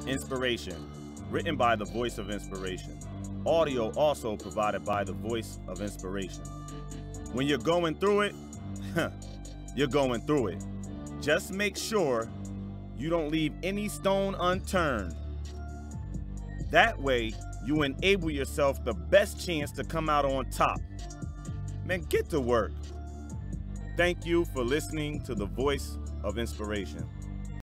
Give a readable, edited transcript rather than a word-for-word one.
Inspiration, written by the Voice of Inspiration. Audio also provided by the Voice of Inspiration. When you're going through it, you're going through it. Just make sure you don't leave any stone unturned. That way, you enable yourself the best chance to come out on top. Man, get to work. Thank you for listening to the Voice of Inspiration.